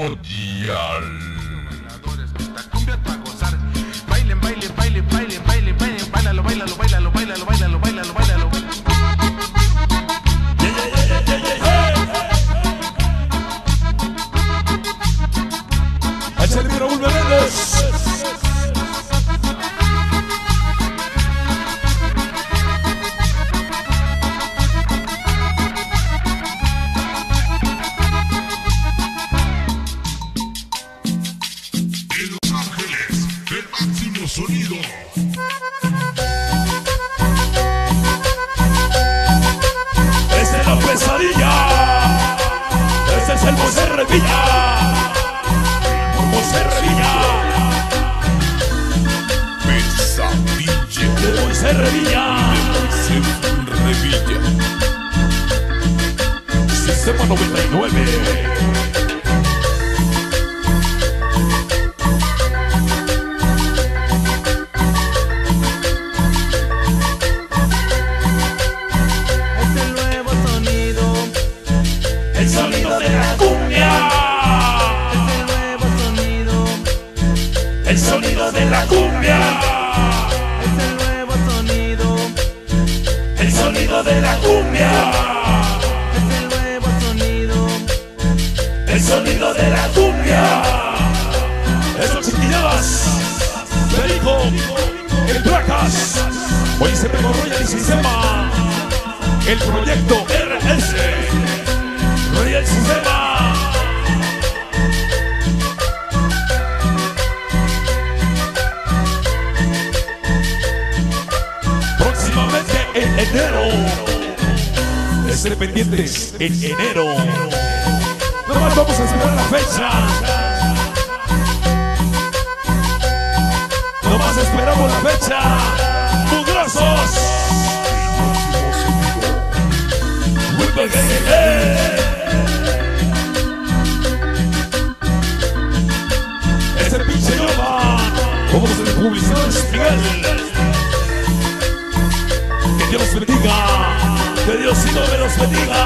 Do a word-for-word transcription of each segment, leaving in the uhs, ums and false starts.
cordial. La cumbia es pa' gozar. Bailen, bailen, bailen, bailen, bailen, bailen, bailalo, bailalo, bailalo, bailalo, bailalo, bailalo, bailalo. Yeah, yeah, yeah, yeah, yeah, yeah. Es el Raúl Menéndez. Sonido. Esta es la pesadilla. Este es el José Revilla. José Revilla. Pesadilla. De José Revilla. José Revilla. Sistema noventa y nueve. El sonido de la cumbia. Es el nuevo sonido. El sonido de la cumbia. Es el nuevo sonido. El sonido de la cumbia. Es el nuevo sonido. El sonido de la cumbia. Esas chiquilladas. Perico. En placas. Hoy se pegó Royal y Sistema. El proyecto R S. Royal Sistema. Próximamente en enero. Estén pendientes en enero. No más vamos a esperar la fecha. No más esperamos la fecha. ¡Mugrosos! Ese pinche Nova. Como los de publicidades, Miguel. Que Dios los bendiga. Que Diosito me los bendiga.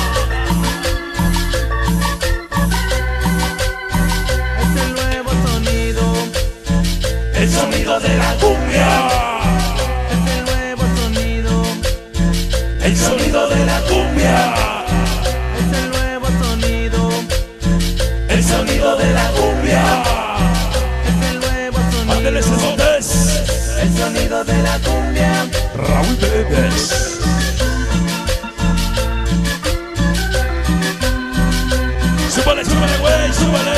Es el nuevo sonido. El sonido de la cumbia. Es el nuevo sonido. El sonido de la cumbia. Es el nuevo sonido. El sonido de la cumbia. Es el nuevo Ándeles sonido. esotes. El sonido de la cumbia. Raúl Menéndez. Súbale, súbale, güey, súbale.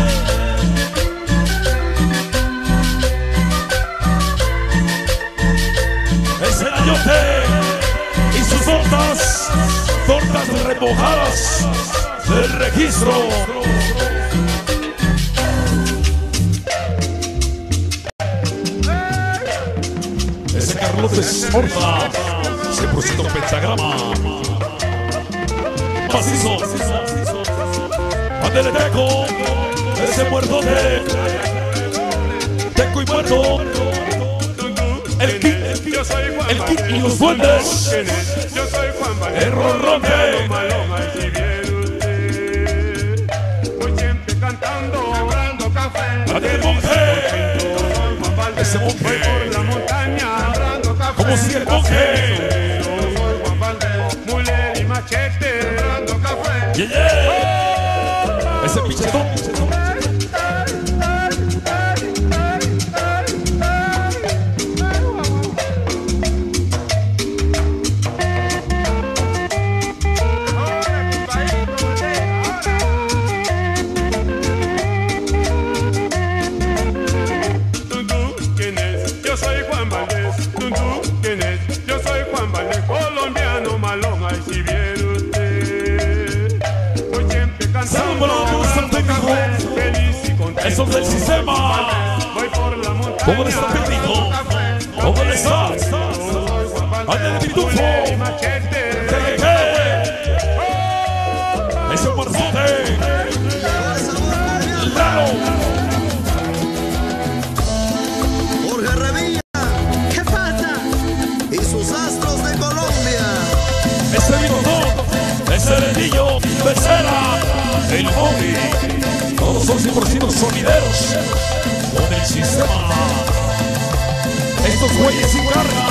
Es el ayote y sus tortas, tortas remojadas del registro. Ese Carlos Horta, cien por ciento pentagrama. Macizo. Ándele Teco, ese muerto de Teco y muerto. El Kid, el Kid y los duendes. Yo soy Juan Valdez. El Ronronque. Maloma, si viene usted. Voy siempre cantando, sembrando café. La del monje. Ese monje. Voy por la montaña, sembrando café. ¿Cómo sigue el monje? Yo soy Juan Valdez. Muler y machete, sembrando café. Yeah, yeah. Ese pichetón. Yo soy Juan Valdez, ¿tú, tú, quién es? Yo soy Juan Valdez, colombiano, maloma, y si viene usted. Voy siempre cantando, sembrando café, feliz y contento. Eso del sistema. Voy por la montaña, ¿Cómo le está, Pedrito? ¿Cómo le está? Ándale, Pitufo. ¿Qué, qué? Ese marzote. Lalo. Jorge Revilla, ¿qué pasa? Y sus astros de Colombia. Ese bigotón, ese dedillo, Becerra, el Bobby, todos son cien por ciento sonideros con el sistema. Estos güeyes sin carga.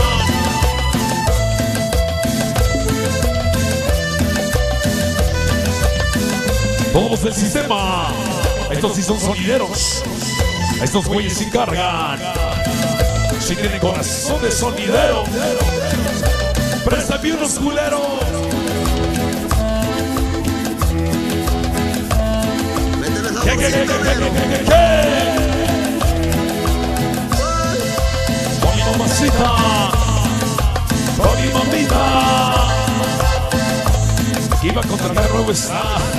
Todos del sistema. Estos sí son sonideros. Estos güeyes sin cargan. Si tienen corazón de sonidero, préstame unos culeros. ¿Qué, qué, qué, qué, qué, qué, qué? Con mi mamacita, con mi mamita, iba a contratar nuevo está.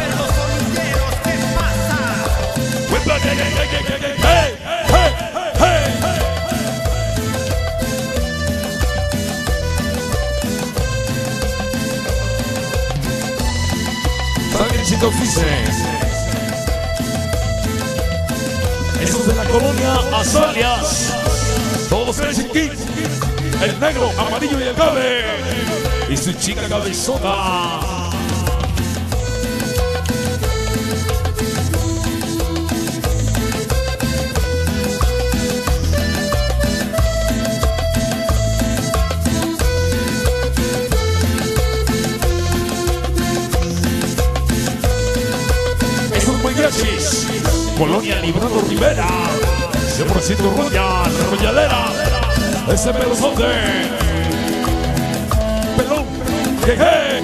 Chicos, dice esos de la colonia Azalias, todos el chiquín, el negro, amarillo y el gabe y su chica cabezona. Colonia Librado Rivera, cien por ciento Royal, Royalera, ese pelozote, pelón, jeje.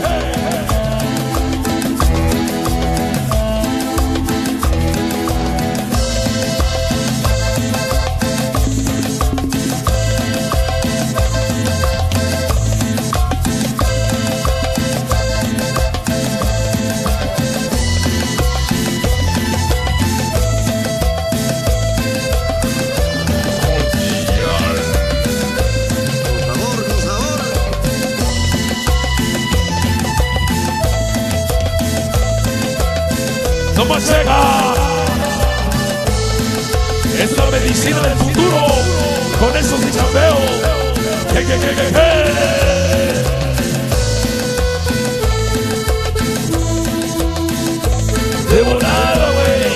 No más llega. Es la medicina del futuro. Con esos de chambeo. Je, je, je, je, je. De volada, güey.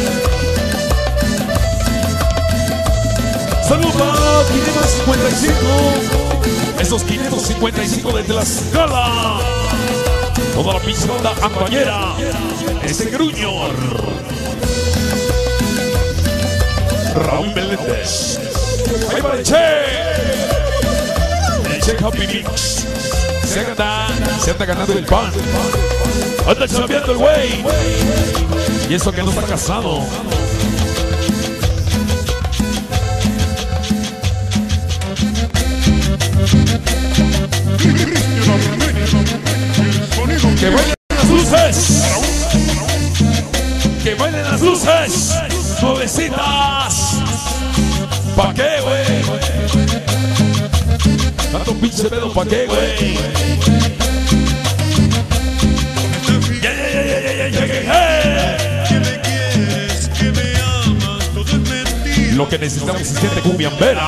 Saludos para quinientos cincuenta y cinco. Esos quinientos cincuenta y cinco de Tlaxcala. Toda la pinche banda ampañera. Ese gruño. Raúl Meléndez. Ahí va el Che. El Che Happy Mix. Se anda, se anda ganando el pan. Anda chambeando el güey. Y eso que no está casado. Que bailen las luces. Que bailen las luces. Nuevecitas. ¿Pa' qué, güey? Tanto pinche pedo, ¿pa' qué, güey? Yeah, yeah, yeah, yeah, yeah, yeah, yeah. Que me quieres, que me amas, todo es mentira. Lo que necesitamos es gente cumbiambera.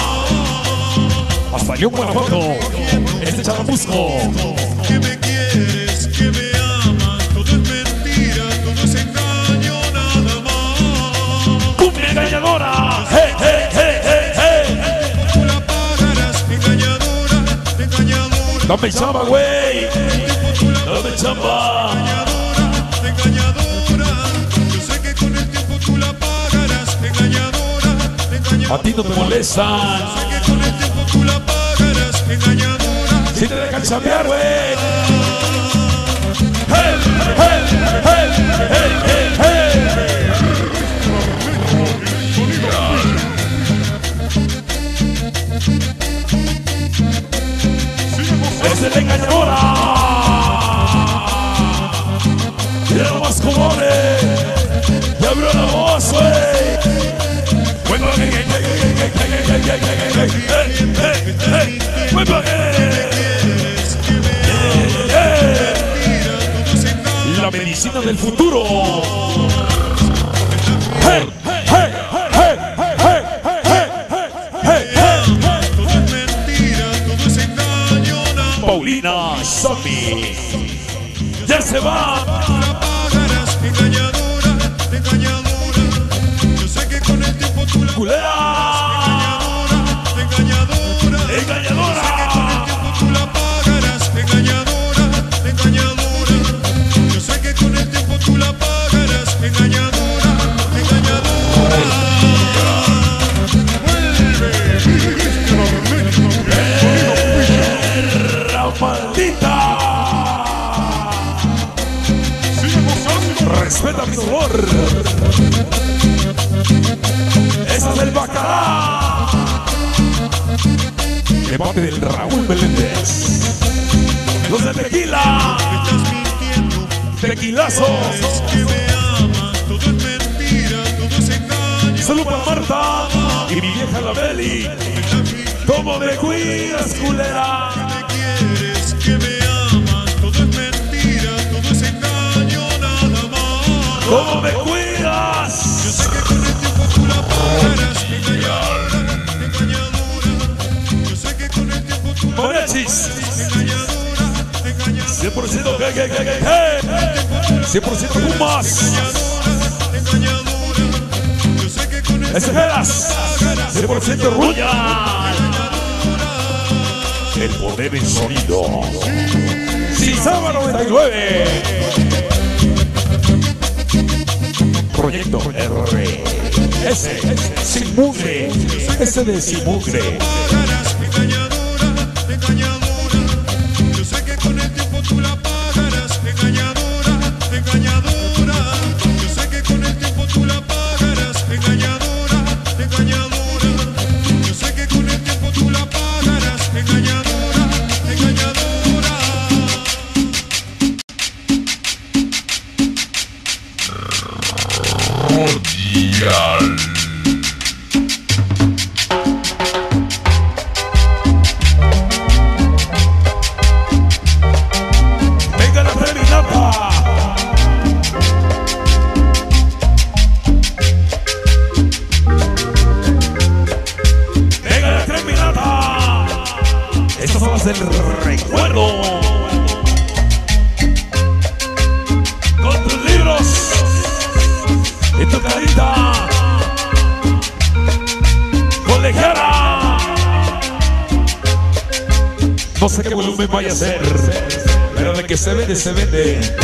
Hasta León, Guanajuato. Este charamusco. Que me quieres, que me amas, todo es mentira, todo es engaño nada más. ¡Cumbia engañadora! ¡Hey, hey, hey, hey, hey! Tú la pagarás, engañadora, engañadora. ¡Dame chamba, güey! ¡Dame chamba! Engañadora, engañadora. Yo sé que con el tiempo tú la pagarás, engañadora, engañadora. A ti no te molestan. Sé que con el tiempo tú la pagarás, engañadora. Si te dejan chambear, güey. ¡Hey, hey, hey, hey, hey, hey! ¡Es el engañadora! ¡Mira nomás cojones! ¡Ya abrió la voz, güey! ¡Bueno, hey, hey, hey, hey, hey, hey, hey, hey, hey, hey, hey, hey! La medicina del futuro. Hey, hey, hey, hey, hey, hey, hey, hey, hey. Todo es mentira, todo es engaño nada más. Paulina Zombie ya se va. Tú la pagarás, engañadora, engañadora. Respeta mi dolor. Ese es el Bacará. De parte del Raúl Meléndez. Los de Tequila. Tequilazos. Que me amas, todo es mentira, todo es engaño. Salud para Marta y mi vieja la Beli. ¿Cómo me cuidas, culera? Que quieres, que me amas, todo es mentira, todo es engaño, nada más. ¿Cómo me cuidas? Yo sé que con el tiempo tú la pagarás, engañadora, engañadora. Yo sé que con el tiempo tú la Morechis. engañadora, engañadora. cien por ciento que, que, que, que, que. cien por ciento Pumas. Yo sé que con el Esferas. cien por ciento Royal. El poder del sonido. Sizaba noventa y nueve. Proyecto R. Ese, sin mugre. Ese de sin mugre. pagarás, engañadora, engañadora. Yo sé que con el tiempo tú la pagarás, engañadora, engañadora. Yo sé que con el tiempo tú la pagarás, engañadora, engañadora. Yo sé que con el tiempo tú la pagarás, engañadora, engañadora. Cordial. Venga la terminata. Venga la terminata. Estas son las del recuerdo. Con tus libros y tu carita colegiala. No sé qué volumen vaya a ser, pero de que se vende, se vende.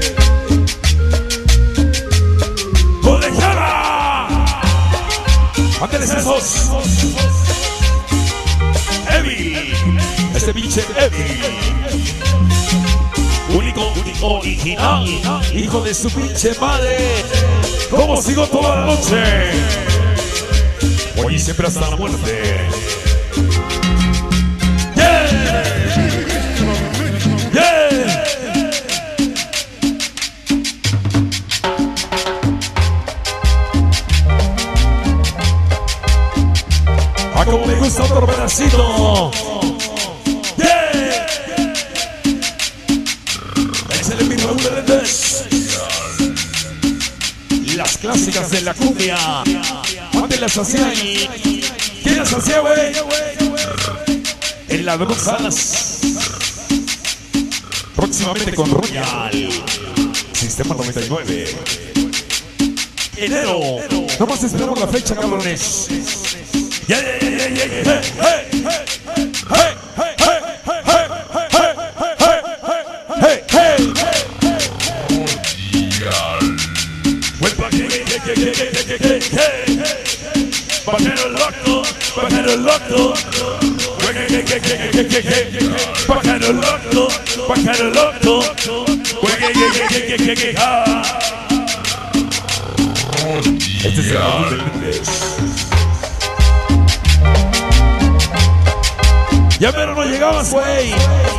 ¡Colegiala! ¡Ángeles esos! ¡Evi! Este pinche Evi. Único, único, original. Hijo de su pinche madre. ¿Cómo sigo toda la noche? Hoy y siempre hasta la muerte. ¡Yeah! ¡Yeah! ¡Ah, como me gusta otro pedacito! ¡Yeah! ¡Échale mi Raúl Meléndez! Las clásicas de la cumbia. ¿Dónde las hacían? ¿Quién las hacía, güey? En las brujas. Próximamente con Royal. Sistema noventa y nueve. Enero. Nomás esperamos la fecha, cabrones. Yeah, yeah, yeah, yeah, yeah, yeah. Hey, hey, hey, hey, hey, hey, hey, hey, hey, hey. Pájaro loco, pájaro loco, pájaro loco, pájaro loco, este es el Raúl Meléndez. Ya pero no llegabas, güey.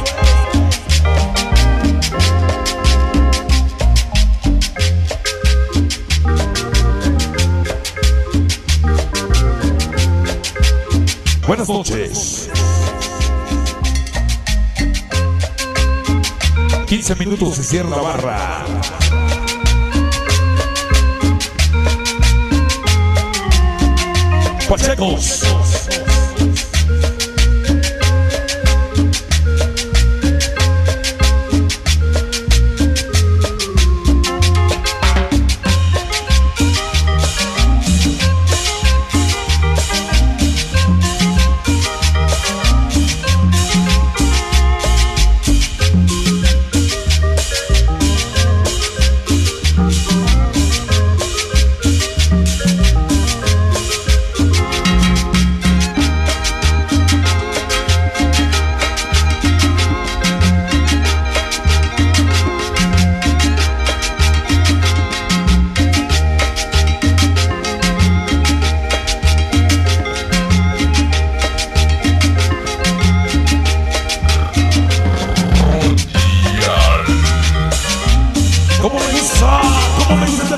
Buenas noches. quince minutos y cierra la barra. Pachecos.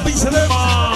esta pinche tema.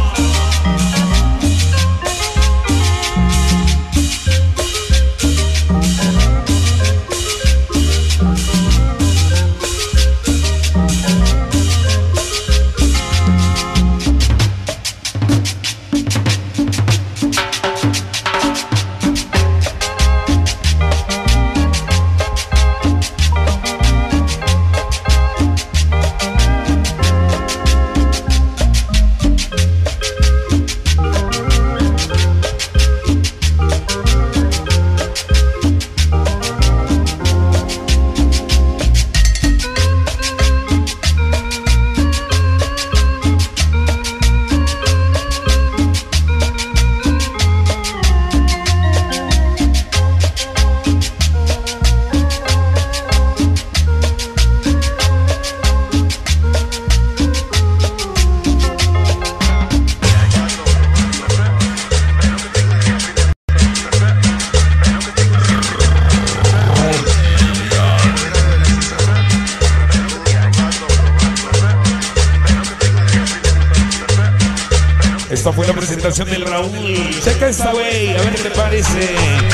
Esta fue la presentación del Raúl. Checa esta, wey, a ver qué te parece.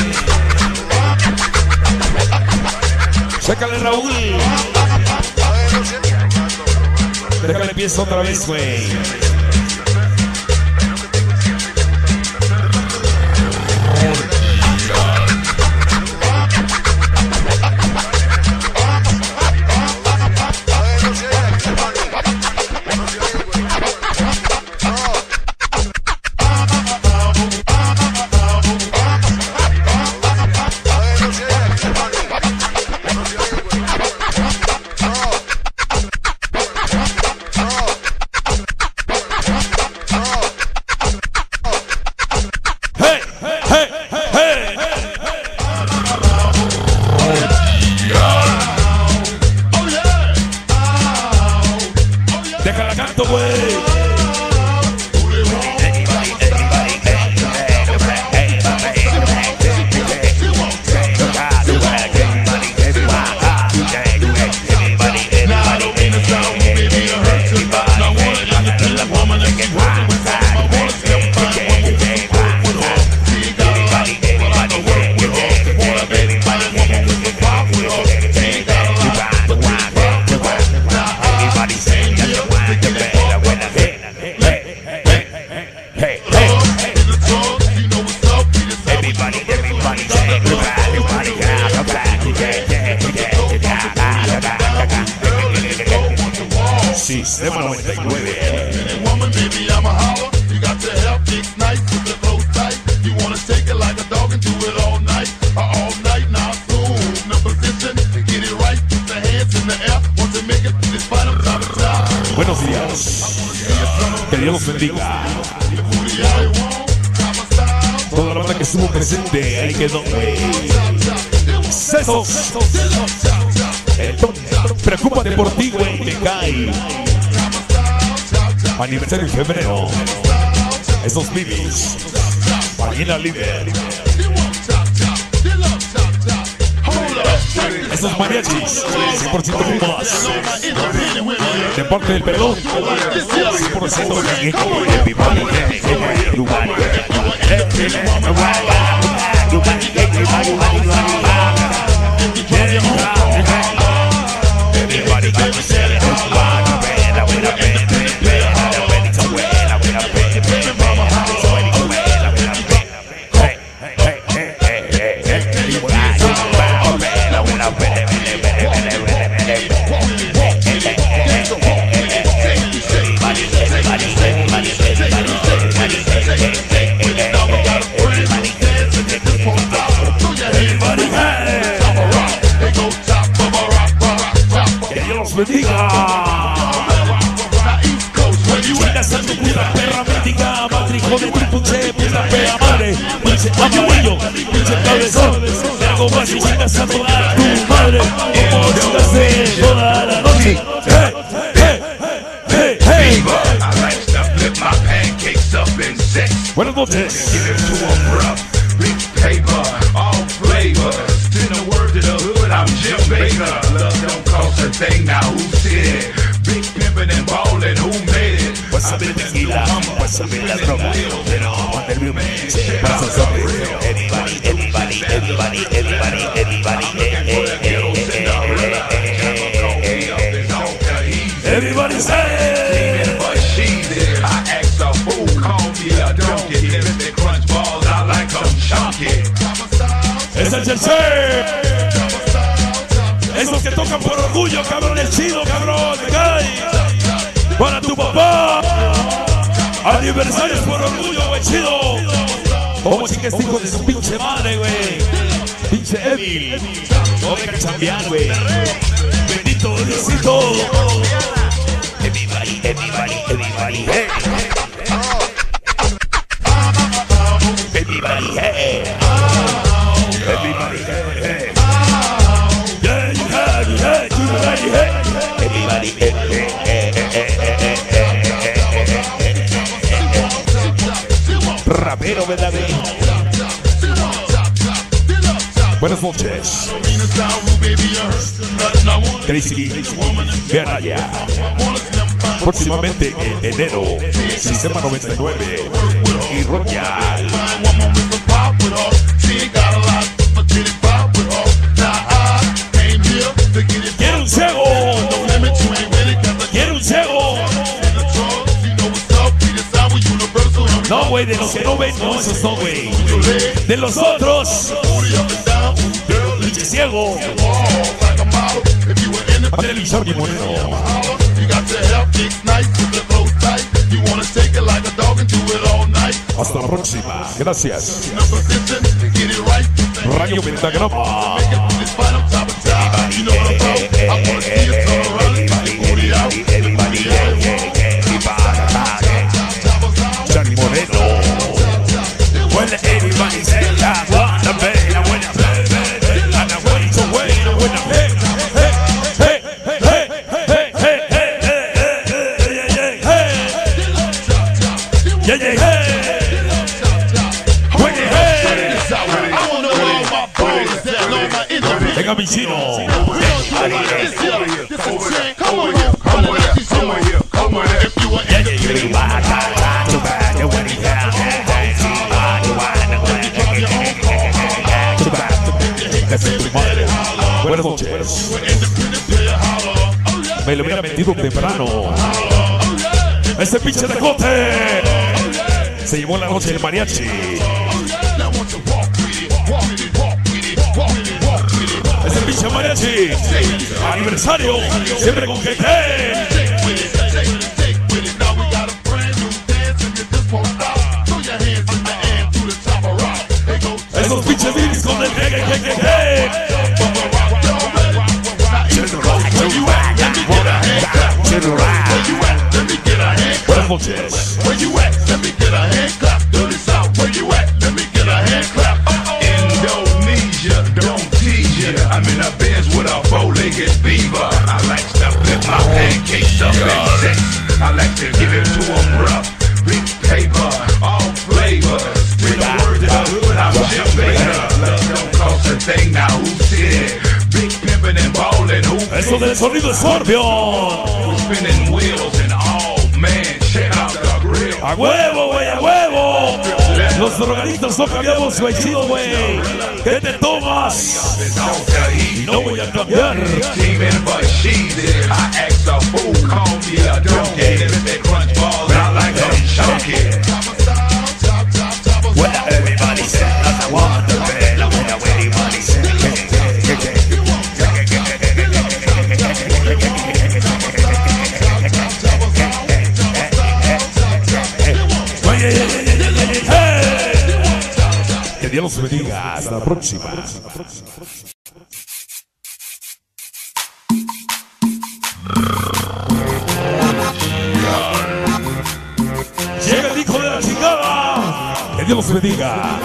Chécale, Raúl. Déjale pieza otra vez, güey. Déjala canto, güey. Sistema noventa y nueve. Buenos días. Que Dios los bendiga. Toda la banda que estuvo presente, ahí quedó. Sesos. Preocúpate por ti, güey, te cae. Aniversario en febrero. Esos bibis. Marina Libre. Esos mariachis. cien por ciento fumas. De parte del pelón. cien por ciento bendiga. China Santo, puta perra mítica, matrijo de tripuche, puta perra madre, pinche amarillo, pinche cabezón, de algo más y China Santo a tu madre, como chingaste toda la noche. Hey, hey, hey, hey. Buenas noches. I'm Jim Baker. Love don't cost a thing. Now who said it? Big pimpin' and ballin', who made it? pásame tequila, pásame la droga, pero ponerme un pinche paso sobre. Everybody, everybody, everybody, everybody, everybody, everybody say. But she did. I asked a fool, call me a donkey. If they crunch balls, I like them chunky. Es el tercer. Esos que tocan por orgullo, cabrón, el chido, cabrón, te cae. Para tu papá. Aniversarios por orgullo, güey, chido. Como si que este hijo de su pinche madre, güey. Pinche Evil. No deja chambear, güey. Bendito Diosito. Everybody, everybody, everybody, hey. Everybody, hey. Everybody, hey, hey. Yeah, you had, you had, you had, you had. Everybody, hey, hey, hey, hey, hey, hey, hey. Rapero verdadero. Buenas noches. Crazy, vean allá. Próximamente en enero, Sistema noventa y nueve y Royal. Quiero un ciego. Quiero un ciego. No, güey, de los que no ven, no, esos no, güey. De los otros. Pinche ciego. Analizar mi moreno. Hasta la próxima. Gracias. Radio Pentagrama. Charlie Moreno. When everybody say I wanna be, I wanna be, and I wait to wait, I wanna be. Hey, hey, hey, hey, hey, hey, hey, hey, hey, yeah, yeah, hey. Venga, mi chino. Buenas noches. Me lo hubiera metido temprano. Ese pinche decote se llevó la noche el mariachi. Ese pinche mariachi. Aniversario. Siempre con que esos pinches beats con el que que que que que. Buenas noches. Where you at? Let me get a hand clap. Dirty South, where you at? Let me get a hand clap. Indonesia, don't tease ya. I'm in a Benz with a four-legged beaver. I like to flip my pancakes up in sex. I like to give it to them rough. Big paper, all flavors. With the word of the hood, I'm Jim Baker. Love don't cost a thing, now who said? Big pimpin' and ballin', who Eso del sonido Scorpion. We're spinning wheels and all, man, check out the grill. A huevo, güey, a huevo. Los drogadictos no cambiamos, güey, chido, güey. ¿Qué te tomas? Y no voy a cambiar. Teaming, but she did. I asked a fool, call me a donkey. If they crunch balls, I like them chunky. Well, everybody said I want the bed. I want everybody said. Que Dios los bendiga. Hasta la próxima. Llega el hijo de la chingada. Que Dios los bendiga.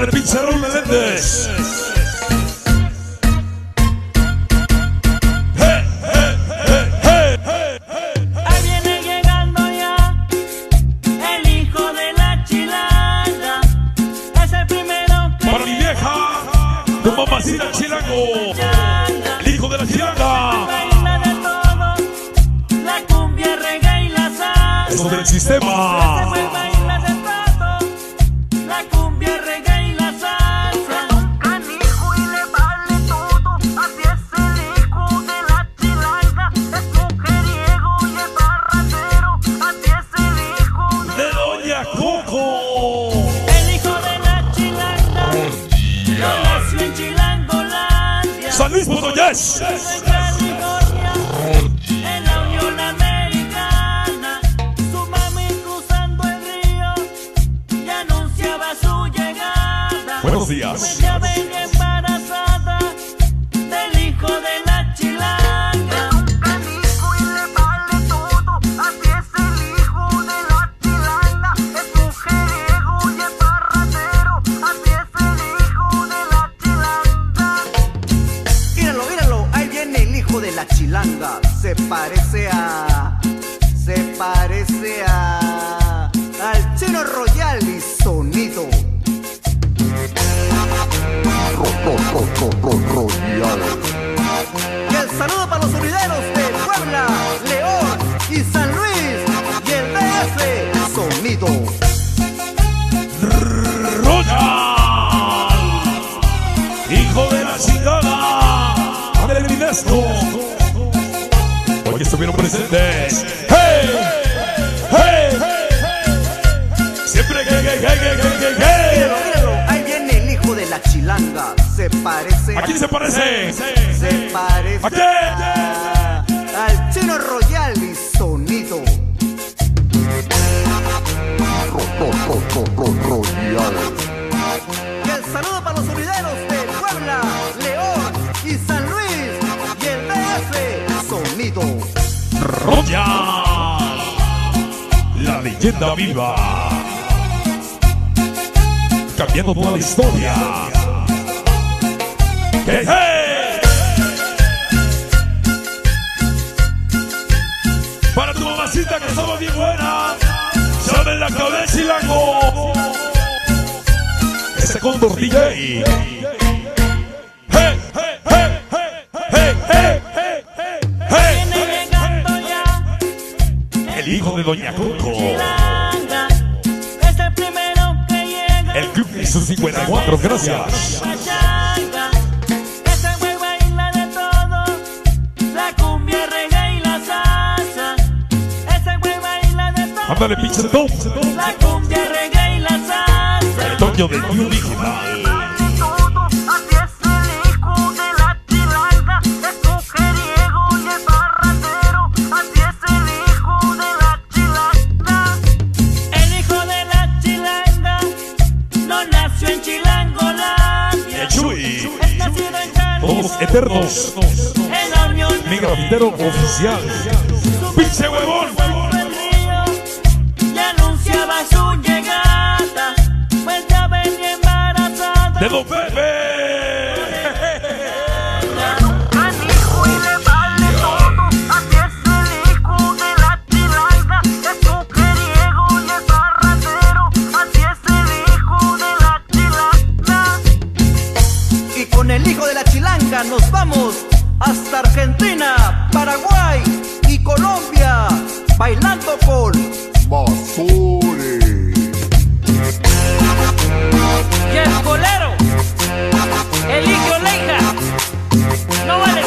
Ándale, pinche Raúl Meléndez. Ahí viene llegando ya el hijo de la chilanga. Es el primero que Para mi vieja, tu mamacita chilango. El hijo de la chilanga. baila de todo, la cumbia, reggae y la salsa. Eso del Ese sistema. güey baila de todo, la cumbia, reggae y la salsa. Es un canijo y le vale todo, así es el hijo de la chilanga. Es mujeriego y es barrandero, así es el hijo de De Doña Coco. El hijo de la chilanga, no nació en Chilangolandia, San Luis Potoyes. nació en California, en la Unión Americana. Su mami cruzando el río y anunciaba su llegada. Buenos días. Pues ya venía embarazada del hijo de la chilanga. Es un canijo y le vale todo, así es el hijo de la chilanga. Es mujeriego y es barrandero, así es el hijo de la chilanga. Míralo, míralo, ahí viene el hijo de la chilanga. Se parece a... Se parece a... Al Chino Royal y Sonido. Y el saludo para los sonideros de Puebla, León y San Luis. Y el D F, Sonido. Royal. Hijo de la chingada. Ándale, Minesco. Hoy estuvieron presentes. ¡Hey! ¡Hey! Siempre que, que, que, que, que, que. Míralo, míralo, ahí viene el hijo de la chilanga. Se parece ¿A quién se parece? Se parece ¿A qué? a- al Chino Royal y Sonido. Y el saludo para los sonideros de Puebla, León y San Luis. Y el D F, Sonido. Royal. La leyenda viva. Cambiando toda la historia. ¡Hey, hey! Para tu mamacita que estaba bien buena. Sabe la cabeza y la go. Ese Condor D J. Hey, hey, hey, hey, hey, hey, hey, hey. Viene llegando ya El hijo de Doña Coco. chilanga, es el primero que llega. El Club hizo cincuenta y cuatro, gracias. La changa, ese güey baila de todo, la cumbia, reggae y la salsa. Ese güey baila de todo, Ándale, pinche Tom. la cumbia, reggae y la salsa. El Toño del New Digital. Todo, así es el hijo de la chilanga. Es mujeriego y es barrandero, así es el hijo de la chilanga. El hijo de la chilanga no nació en Chilangolandia, El Chuy. es nacido en Todos California, eternos. en la Unión Mi grafitero oficial. Pinche huevón. el río y anunciaba su llegada. Pues ya venía embarazada De Don Pepe. canijo y le vale todo, así es el hijo de la chilanga. Es mujeriego y es barrandero, así es el hijo de la chilanga. Y con el hijo de la chilanga nos vamos hasta Argentina, Paraguay y Colombia, bailando con Basure. Y el colero, Eligio Leija, no vale.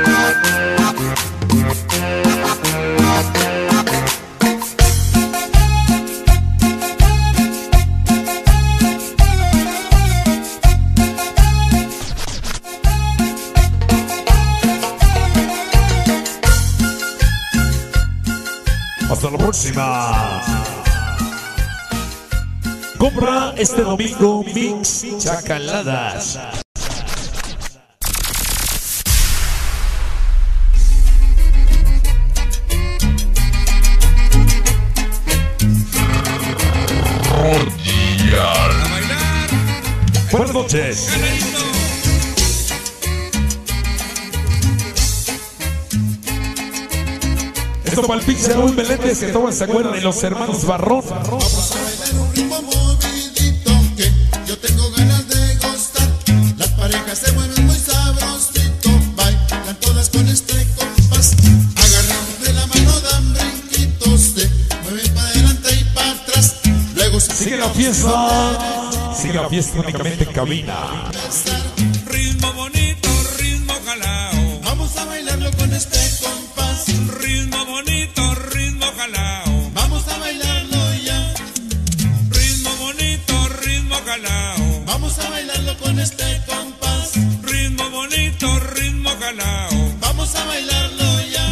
Hasta la próxima. Compra este domingo Mix Chacaladas. Cordial. A bailar. Buenas noches. Esto para el pinche Raúl Meléndez, que todos se acuerdan de los hermanos Barrón. Vamos a bailar un ritmo movidito que yo tengo ganas de gozar. Las parejas se mueven muy sabrosito, bailan todas con este compás. Agarrados de la mano dan brinquitos, se mueven para adelante y para atrás. Luego se sigue la fiesta, sigue la fiesta únicamente en cabina. Ritmo bonito, ritmo jalao. Vamos a bailarlo con este compás. Ritmo bonito, ritmo jalao. Vamos a bailarlo ya. Ritmo bonito, ritmo jalao. Vamos a bailarlo con este compás. Ritmo bonito, ritmo jalao. Vamos a bailarlo ya.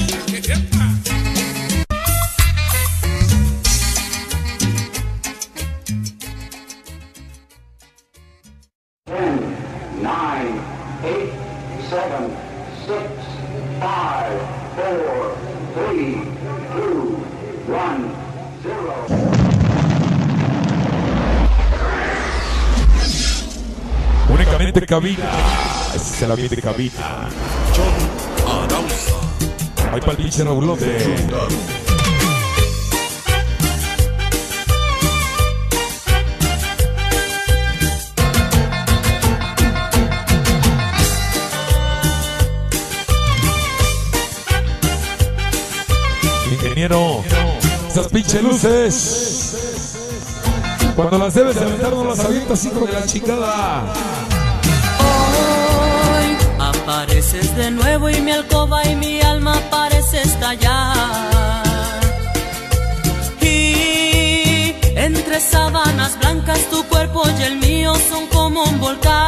Nine, eight, seven, six, five, four, three, two, one, zero. Únicamente cabina. Ese es la vida de cabina. John Arauza. Ahí para el pinche Raulote. Ingeniero, esas pinches luces, cuando las debes de aventar no las avientas, hijo de la chingada. Hoy apareces de nuevo y mi alcoba y mi alma parece estallar. Y entre sábanas blancas tu cuerpo y el mío son como un volcán.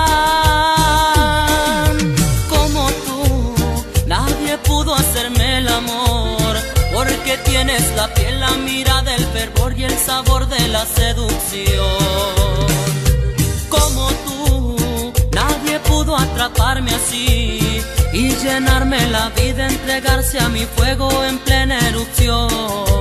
Como tú, nadie pudo hacerme el amor, porque tienes la piel, la mirada, el fervor y el sabor de la seducción. Como tú, nadie pudo atraparme así y llenarme la vida, entregarse a mi fuego en plena erupción.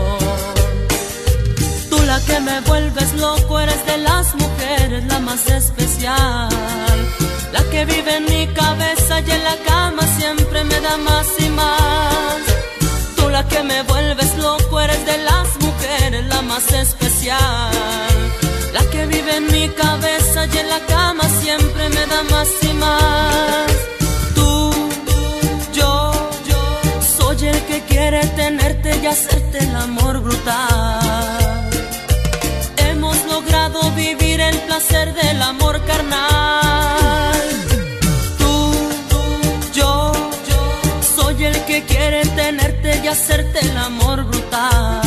Tú la que me vuelves loco, eres de las mujeres la más especial, la que vive en mi cabeza y en la cama siempre me da más y más. Tú la que me vuelves loco, eres de las mujeres la más especial, la que vive en mi cabeza y en la cama siempre me da más y más. Tú, yo, yo soy el que quiere tenerte y hacerte el amor brutal. Hemos logrado vivir el placer del amor carnal. Tú, yo, soy el que quiere tenerte y hacerte el amor brutal.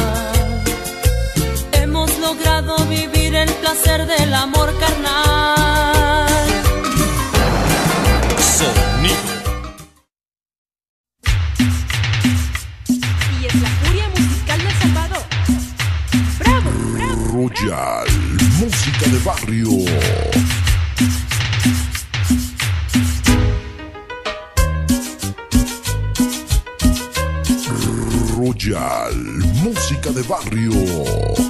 Hemos logrado vivir el placer del amor carnal. Sonido. Y es la furia musical de Salvador. ¡Bravo, bravo! Royal, música de barrio. Royal, música de barrio.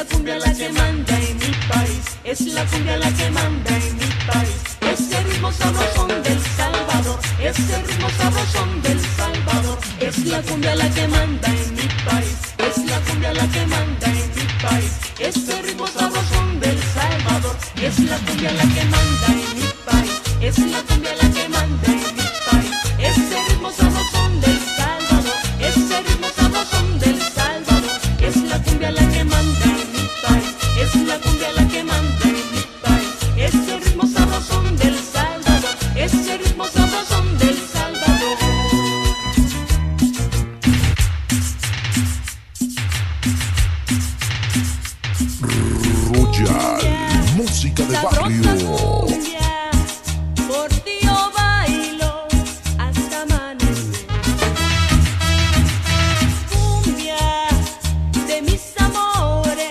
la cumbia la que manda en mi país, es la cumbia la que manda en mi país. Ese ritmo sabrosón del Salvador, ese ritmo sabrosón del Salvador, es la cumbia la que manda en mi país, es la cumbia la que manda en mi país. Ese ritmo sabrosón del Salvador, es la cumbia la que manda en mi país, es la cumbia la que manda en mi país. Ese ritmo sabrosón del Salvador, ese ritmo sabrosón del Salvador, es la cumbia la que manda en mi país, es la cumbia la que manda en mi país. Ese ritmo sabrosón del Salvador, ese ritmo sabrosón del Salvador. Royal, música de barrio. Por ti yo bailo hasta amanecer. Cumbia de mis amores.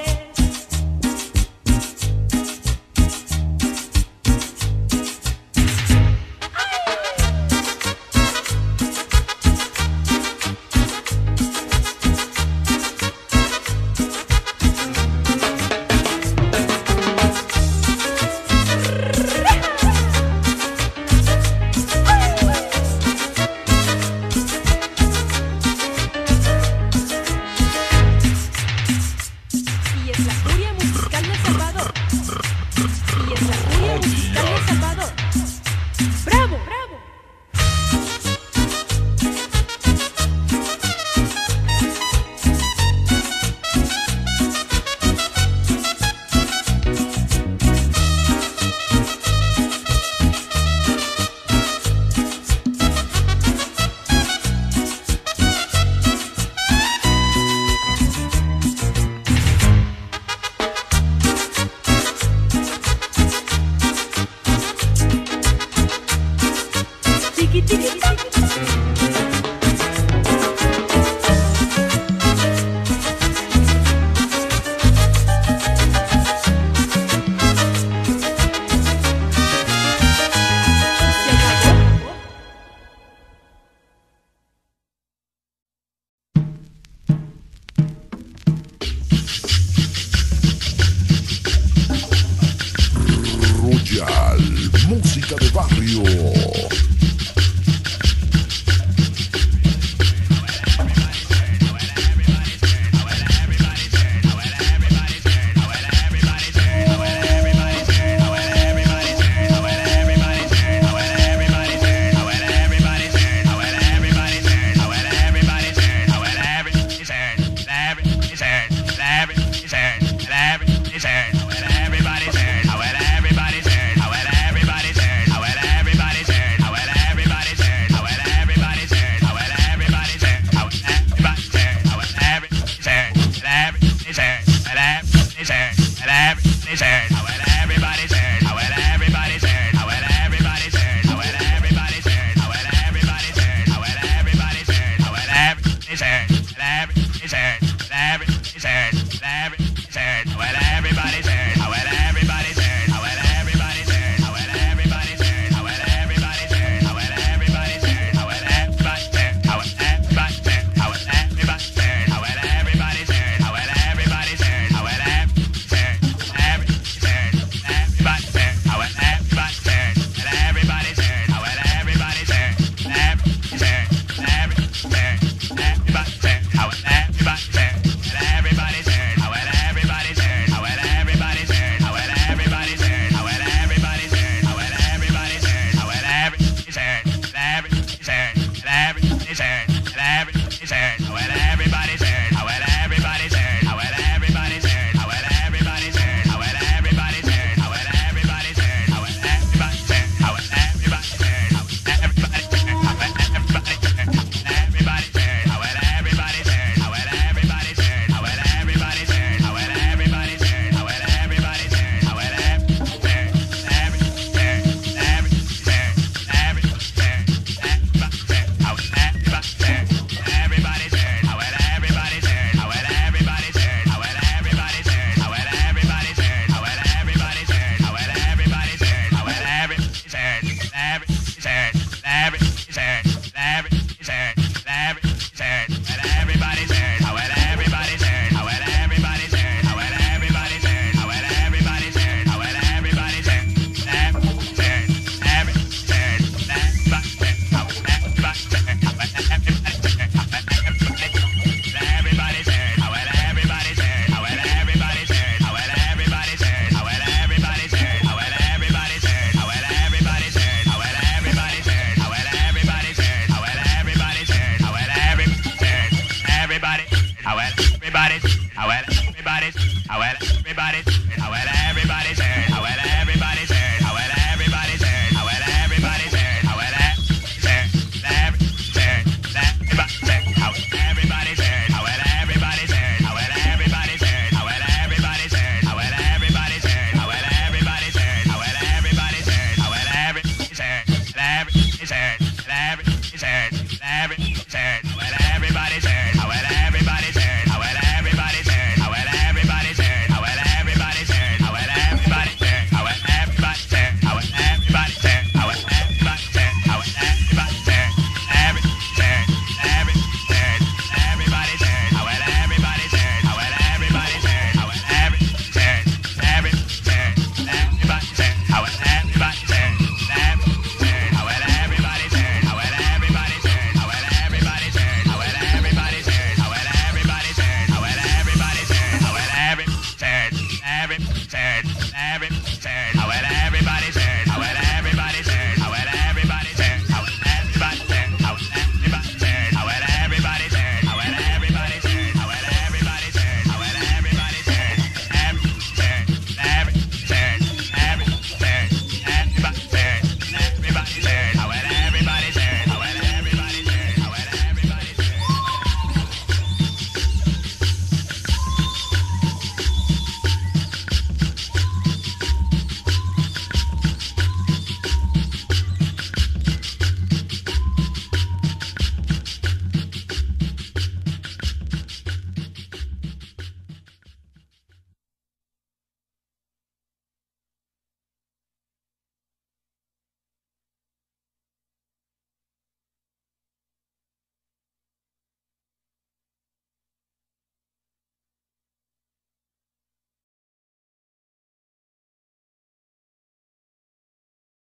Y es la furia musical de Salvador. Y es la furia musical de Salvador. ¡Bravo, bravo! Tiki, tiki, tiki. Royal, música de barrio. Everybody's heard, I well everybody's, I well everybody's, I well everybody's heard.